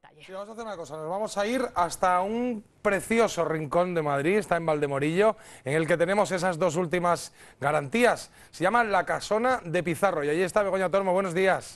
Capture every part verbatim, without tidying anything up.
detalle. Sí, vamos a hacer una cosa, nos vamos a ir hasta un precioso rincón de Madrid, está en Valdemorillo, en el que tenemos esas dos últimas garantías. Se llama La Casona de Pizarro y allí está Begoña Tormo. Buenos días.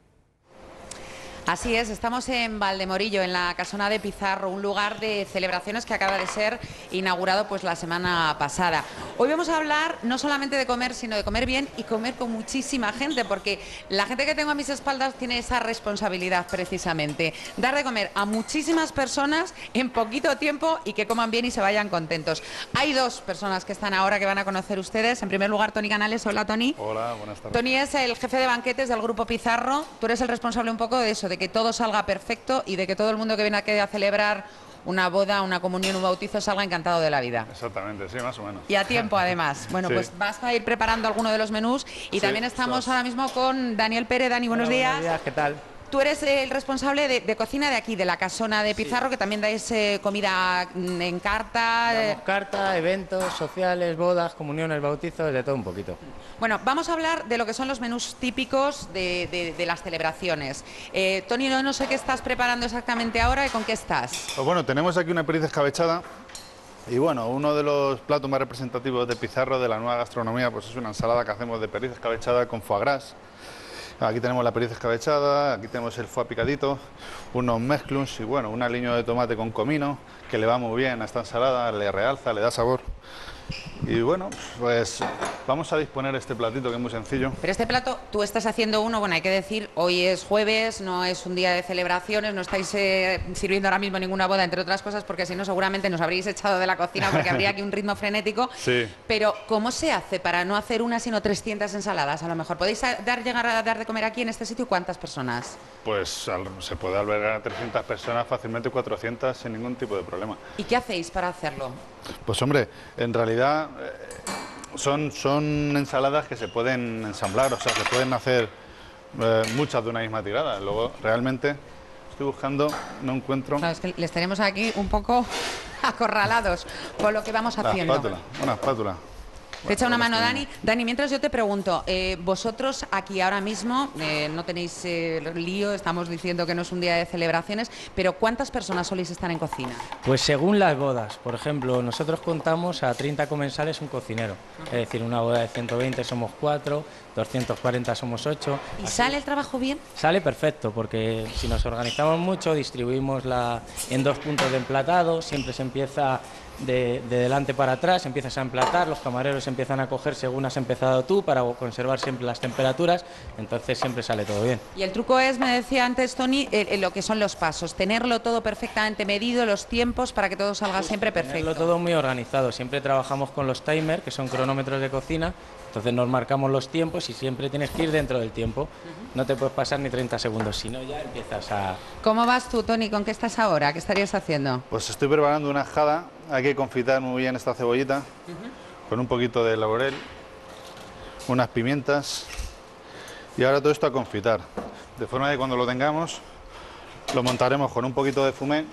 Así es, estamos en Valdemorillo, en la Casona de Pizarro, un lugar de celebraciones que acaba de ser inaugurado pues la semana pasada. Hoy vamos a hablar no solamente de comer, sino de comer bien y comer con muchísima gente, porque la gente que tengo a mis espaldas tiene esa responsabilidad precisamente, dar de comer a muchísimas personas en poquito tiempo y que coman bien y se vayan contentos. Hay dos personas que están ahora que van a conocer ustedes. En primer lugar, Toni Canales. Hola, Toni. Hola, buenas tardes. Toni es el jefe de banquetes del Grupo Pizarro. Tú eres el responsable un poco de eso, de que todo salga perfecto y de que todo el mundo que viene aquí a celebrar una boda, una comunión, un bautizo salga encantado de la vida. Exactamente, sí, más o menos. Y a tiempo, además. Bueno, sí. Pues vas a ir preparando alguno de los menús y sí, también estamos dos. ahora mismo con Daniel Pérez. Dani, buenos Hola, días. Buenos días, ¿qué tal? Tú eres el responsable de, de cocina de aquí, de la Casona de Pizarro, sí. Que también dais eh, comida en carta. Damos carta, eventos sociales, bodas, comuniones, bautizos, de todo un poquito. Bueno, vamos a hablar de lo que son los menús típicos de, de, de las celebraciones. Eh, Toni, no, no sé qué estás preparando exactamente ahora y con qué estás. Pues bueno, tenemos aquí una perdiz escabechada y bueno, uno de los platos más representativos de Pizarro, de la nueva gastronomía, pues es una ensalada que hacemos de perdiz escabechada con foie gras. Aquí tenemos la perdiz escabechada, aquí tenemos el foie picadito, unos mezclums y bueno, un aliño de tomate con comino que le va muy bien a esta ensalada, le realza, le da sabor. Y bueno, pues vamos a disponer este platito que es muy sencillo. Pero este plato, tú estás haciendo uno, bueno, hay que decir, hoy es jueves, no es un día de celebraciones, no estáis eh, sirviendo ahora mismo ninguna boda, entre otras cosas, porque si no seguramente nos habríais echado de la cocina porque habría aquí un ritmo frenético. Sí. Pero ¿cómo se hace para no hacer una sino trescientas ensaladas? A lo mejor, ¿podéis dar, llegar a dar de comer aquí en este sitio cuántas personas? Pues se puede albergar a trescientas personas, fácilmente cuatrocientas, sin ningún tipo de problema. ¿Y qué hacéis para hacerlo? Pues hombre, en realidad eh, son, son ensaladas que se pueden ensamblar, o sea, se pueden hacer eh, muchas de una misma tirada. Luego, realmente, estoy buscando, no encuentro... Claro, es que les tenemos aquí un poco acorralados por lo que vamos haciendo. La espátula, una espátula. Te echa una mano, Dani. Dani, mientras yo te pregunto, eh, vosotros aquí ahora mismo eh, no tenéis eh, lío, estamos diciendo que no es un día de celebraciones, pero ¿cuántas personas soléis estar en cocina? Pues según las bodas, por ejemplo, nosotros contamos a treinta comensales un cocinero, es decir, una boda de ciento veinte somos cuatro, doscientos cuarenta somos ocho. ¿Y así sale el trabajo bien? Sale perfecto, porque si nos organizamos mucho, distribuimos la, en dos puntos de emplatado, siempre se empieza de, de delante para atrás, empiezas a emplatar, los camareros empiezan a coger según has empezado tú para conservar siempre las temperaturas, entonces siempre sale todo bien. Y el truco es, me decía antes Toni, eh, eh, lo que son los pasos, tenerlo todo perfectamente medido, los tiempos para que todo salga siempre perfecto. Tenerlo todo muy organizado, siempre trabajamos con los timers, que son cronómetros de cocina, entonces nos marcamos los tiempos y siempre tienes que ir dentro del tiempo, uh-huh. No te puedes pasar ni treinta segundos, si no ya empiezas a... ¿Cómo vas tú, Toni? ¿Con qué estás ahora? ¿Qué estarías haciendo? Pues estoy preparando una ajada, hay que confitar muy bien esta cebollita, uh-huh. Con un poquito de laurel, unas pimientas y ahora todo esto a confitar, de forma que cuando lo tengamos lo montaremos con un poquito de fumé.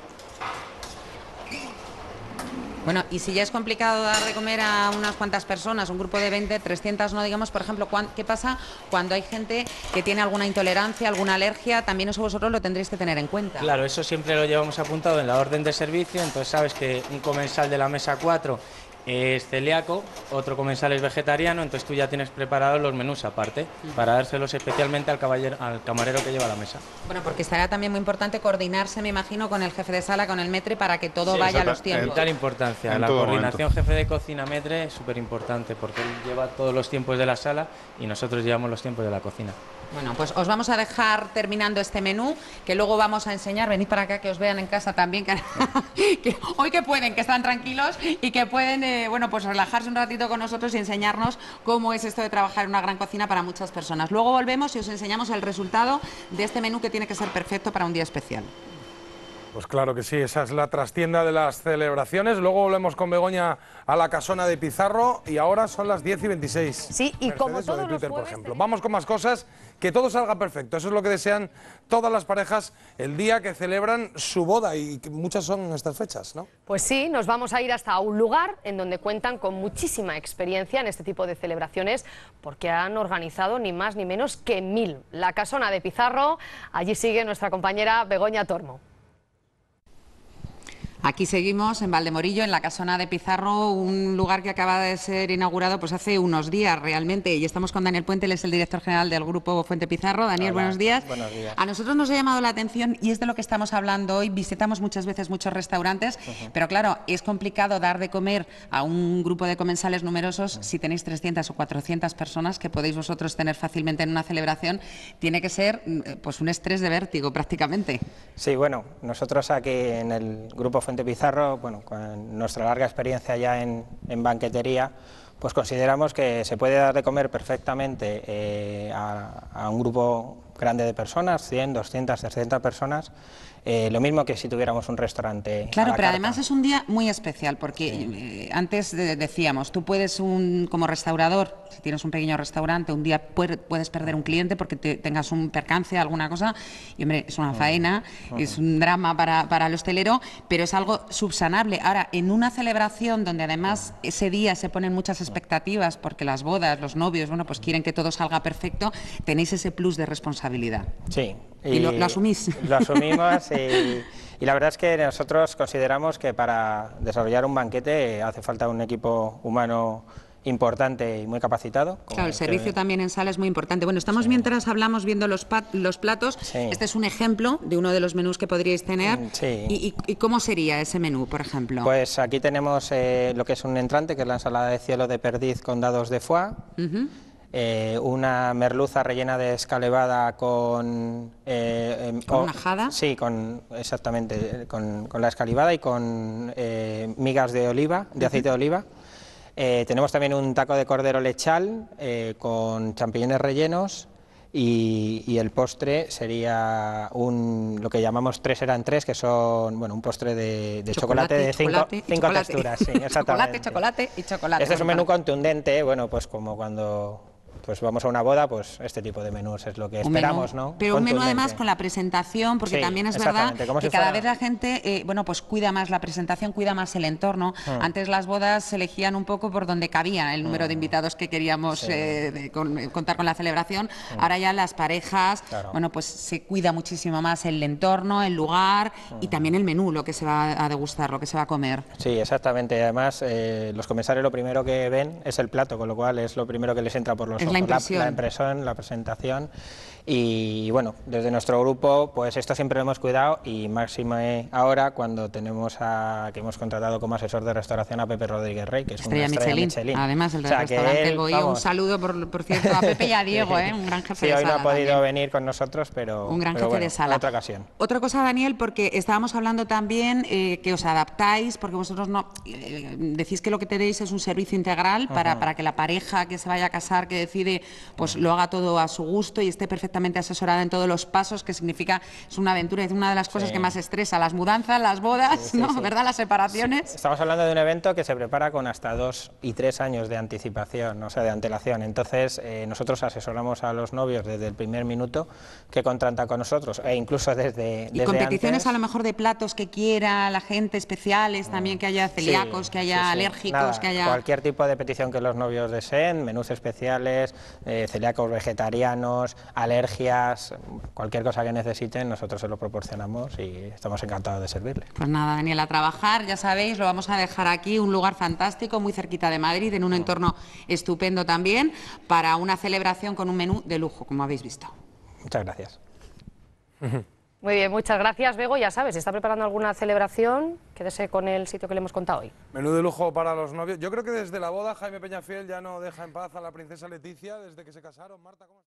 Bueno, y si ya es complicado dar de comer a unas cuantas personas, un grupo de veinte, trescientas, no digamos, por ejemplo, ¿qué pasa cuando hay gente que tiene alguna intolerancia, alguna alergia? También eso vosotros lo tendréis que tener en cuenta. Claro, eso siempre lo llevamos apuntado en la orden de servicio, entonces sabes que un comensal de la mesa cuatro es celíaco, otro comensal es vegetariano, entonces tú ya tienes preparados los menús aparte, uh-huh. Para dárselos especialmente al, caballero, al camarero que lleva la mesa. Bueno, porque estará también muy importante coordinarse, me imagino, con el jefe de sala, con el maître, para que todo sí, vaya a los tiempos. Vital importancia, en la coordinación momento. Jefe de cocina maître es súper importante, porque él lleva todos los tiempos de la sala y nosotros llevamos los tiempos de la cocina. Bueno, pues os vamos a dejar terminando este menú, que luego vamos a enseñar. Venid para acá, que os vean en casa también, que, que hoy que pueden, que están tranquilos y que pueden, eh, bueno, pues relajarse un ratito con nosotros y enseñarnos cómo es esto de trabajar en una gran cocina para muchas personas. Luego volvemos y os enseñamos el resultado de este menú que tiene que ser perfecto para un día especial. Pues claro que sí, esa es la trastienda de las celebraciones. Luego volvemos con Begoña a la Casona de Pizarro y ahora son las diez y veintiséis. Sí, y Mercedes, como todos Twitter, los jueves, por ejemplo. Vamos con más cosas, que todo salga perfecto. Eso es lo que desean todas las parejas el día que celebran su boda y muchas son estas fechas, ¿no? Pues sí, nos vamos a ir hasta un lugar en donde cuentan con muchísima experiencia en este tipo de celebraciones porque han organizado ni más ni menos que mil. La Casona de Pizarro, allí sigue nuestra compañera Begoña Tormo. Aquí seguimos en Valdemorillo, en la Casona de Pizarro, un lugar que acaba de ser inaugurado pues hace unos días realmente, y estamos con Daniel Puente, él es el director general del Grupo Fuente Pizarro. Daniel, Hola, buenos días. Buenos días. A nosotros nos ha llamado la atención, y es de lo que estamos hablando hoy, visitamos muchas veces muchos restaurantes, uh-huh. pero claro, es complicado dar de comer a un grupo de comensales numerosos uh-huh. si tenéis trescientas o cuatrocientas personas que podéis vosotros tener fácilmente en una celebración. Tiene que ser pues un estrés de vértigo prácticamente. Sí, bueno, nosotros aquí en el Grupo Fuente Pizarro, bueno, con nuestra larga experiencia ya en, en banquetería, pues consideramos que se puede dar de comer perfectamente eh, a, a un grupo grande de personas, cien, doscientas, trescientas personas, eh, lo mismo que si tuviéramos un restaurante. Claro, a la pero carta. Además es un día muy especial, porque sí. eh, antes de, decíamos, tú puedes, un, como restaurador, si tienes un pequeño restaurante, un día puer, puedes perder un cliente porque te, tengas un percance, alguna cosa, y hombre, es una faena, uh -huh. es un drama para, para el hostelero, pero es algo subsanable. Ahora, en una celebración donde además ese día se ponen muchas expectativas, porque las bodas, los novios, bueno, pues quieren que todo salga perfecto, tenéis ese plus de responsabilidad. Sí. Y, y lo, lo asumís. Lo asumimos y, y la verdad es que nosotros consideramos que para desarrollar un banquete hace falta un equipo humano importante y muy capacitado. Claro, el servicio que... también en sala es muy importante. Bueno, estamos sí. mientras hablamos viendo los, los platos. Sí. Este es un ejemplo de uno de los menús que podríais tener. Sí. ¿Y, y, y cómo sería ese menú, por ejemplo? Pues aquí tenemos eh, lo que es un entrante, que es la ensalada de cielo de perdiz con dados de foie. Uh-huh. Eh, una merluza rellena de escalevada con... Eh, ¿Con oh, una jada? Sí, con, exactamente, con, con la escalivada y con eh, migas de oliva, de aceite uh-huh. de oliva. Eh, tenemos también un taco de cordero lechal eh, con champiñones rellenos y, y el postre sería un, lo que llamamos tres eran tres, que son bueno, un postre de, de chocolate, chocolate de cinco, chocolate, cinco chocolate. texturas. Sí, chocolate, chocolate y chocolate. Este es un menú contundente, bueno, pues como cuando... pues vamos a una boda, pues este tipo de menús es lo que esperamos, menú, ¿no? Pero un menú además con la presentación, porque sí, también es verdad que si cada fuera... vez la gente, eh, bueno, pues cuida más la presentación, cuida más el entorno. Hmm. Antes las bodas se elegían un poco por donde cabía el número hmm. de invitados que queríamos sí. eh, de, con, contar con la celebración. Hmm. Ahora ya las parejas, claro. bueno, pues se cuida muchísimo más el entorno, el lugar hmm. y también el menú, lo que se va a degustar, lo que se va a comer. Sí, exactamente. Además, eh, los comensales lo primero que ven es el plato, con lo cual es lo primero que les entra por los es ojos. La impresión. La, la impresión la presentación y bueno, desde nuestro grupo pues esto siempre lo hemos cuidado y máximo ahora cuando tenemos a, que hemos contratado como asesor de restauración a Pepe Rodríguez Rey, que es estrella una estrella Michelin. Michelin. Además el del o sea, restaurante El Bohío, un saludo por, por cierto a Pepe y a Diego, ¿eh? un gran jefe sí, de sala. Sí, hoy no ha podido también. venir con nosotros, pero un gran pero jefe bueno, de sala. En otra ocasión. Otra cosa, Daniel, porque estábamos hablando también eh, que os adaptáis, porque vosotros no eh, decís que lo que tenéis es un servicio integral para, uh-huh. para que la pareja que se vaya a casar, que decide, pues lo haga todo a su gusto y esté perfectamente asesorada en todos los pasos, que significa, es una aventura, es una de las cosas sí. que más estresa, las mudanzas, las bodas, sí, sí, ¿no? Sí. ¿verdad? Las separaciones. Sí. Estamos hablando de un evento que se prepara con hasta dos y tres años de anticipación, o sea, de antelación. Entonces, eh, nosotros asesoramos a los novios desde el primer minuto que contratan con nosotros, e incluso desde, y desde competiciones antes. A lo mejor de platos que quiera la gente, especiales, también que haya celíacos, sí, que haya sí, sí. alérgicos, Nada, que haya... cualquier tipo de petición que los novios deseen, menús especiales, eh, celíacos vegetarianos, alergias, cualquier cosa que necesiten, nosotros se lo proporcionamos y estamos encantados de servirle. Pues nada, Daniel, a trabajar, ya sabéis, lo vamos a dejar aquí, un lugar fantástico, muy cerquita de Madrid, en un entorno estupendo también, para una celebración con un menú de lujo, como habéis visto. Muchas gracias. Muy bien, muchas gracias, Bego. Ya sabes, si está preparando alguna celebración, quédese con el sitio que le hemos contado hoy. Menú de lujo para los novios. Yo creo que desde la boda Jaime Peñafiel ya no deja en paz a la princesa Leticia desde que se casaron. Marta, ¿cómo?